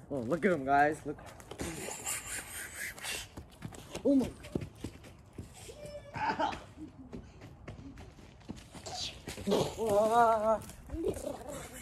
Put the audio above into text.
Oh, look at him, guys. Look. Oh my. Ah.